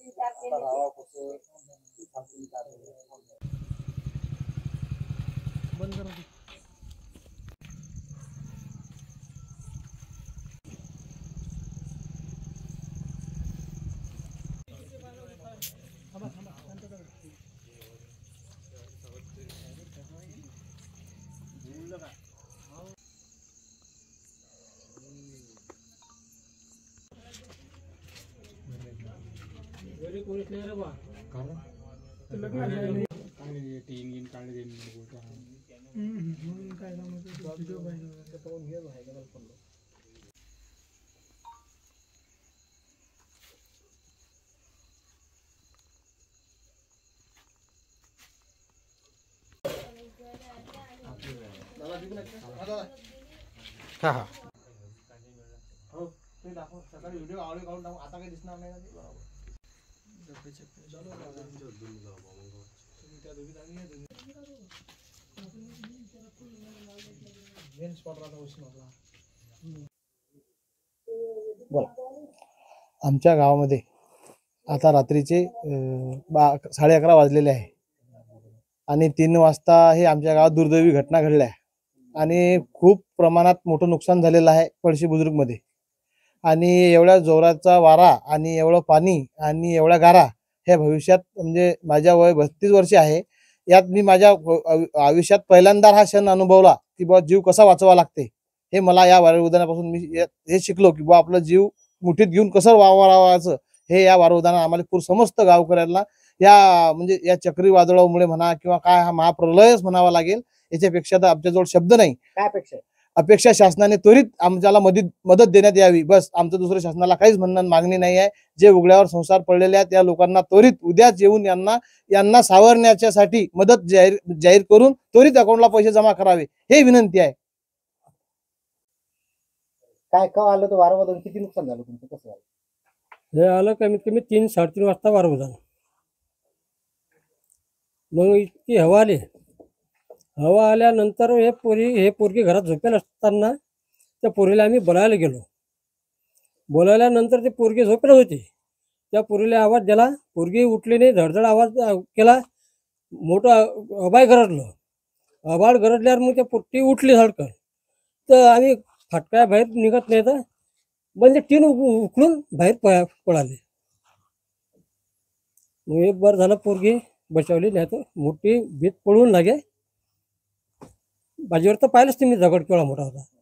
बंद करा. हा हो ते दाखव. सकाळी व्हिडिओ आवडे काढून टाकू. आता काही दिसणार नाही ना ते. बरोबर. आमच्या गावामध्ये आता रात्रीचे 11:30 वाजलेले आहे आणि 3 वाजता हे आमच्या गावात दुर्दैवी घटना घडल्या आणि खूप प्रमाणात मोठं नुकसान झालेलं आहे पळशी बुजुर्गमध्ये. आणि एवढ्या जोराचा वारा आणि एवढं पाणी आणि एवढ्या गारा ह्या भविष्यात म्हणजे माझ्या वय 32 वर्षे आहे. यात मी माझ्या आयुष्यात पहिल्यांदा हा क्षण अनुभवला की बुवा जीव कसा वाचवावा लागते. हे मला या वारे उदाहरणापासून मी हे शिकलो की बुवा आपलं जीव मुठीत घेऊन कसं वावरावायचं हे या वारे उदाहरण आम्हाला समस्त गावकऱ्यांना या म्हणजे या चक्रीवादळामुळे म्हणा किंवा काय हा महाप्रलयच म्हणावा लागेल. याच्यापेक्षा तर आमच्याजवळ शब्द नाही. काय अपेक्षा आहे? अपेक्षा शासनाने त्वरित आमच्याला मदत देण्यात यावी. बस आमचं दुसरं शासनाला काहीच म्हणणं मागणी नाही आहे. जे उघड्यावर संसार पडलेले आहेत त्या लोकांना त्वरित उद्याच येऊन यांना सावरण्यासाठी मदत जाहीर करून त्वरित अकाउंटला पैसे जमा करावे हे विनंती आहे. काय का आलं तर वारंवार किती नुकसान झालं तुमचं? कसं झालं? हे आलं कमीत कमी 3-3:30 वाजता वारं झालं. मग इतकी हवा आली. हवा आल्यानंतर हे पोरगी घरात झोपेल असताना त्या पोरीला आम्ही बोलायला गेलो. बोलायल्यानंतर ती पोरगी झोपेल होती. त्या पोरीला आवाज दिला. पोरगी उठली नाही. धडधड आवाज केला. मोठं अबाय गरजलं. आबाळ गरजल्यावर मग त्या पोट्टी उठली धडकन. तर आम्ही फाटका बाहेर निघत नाही तर म्हणजे टीन उकळून बाहेर पळाले. मग एक बार झालं पोरगी बचावली, नाही तर मोठी भीत पळून लागे. बाजीवर तर पाहिलंच तुम्ही दगड केवढा मोठा होता.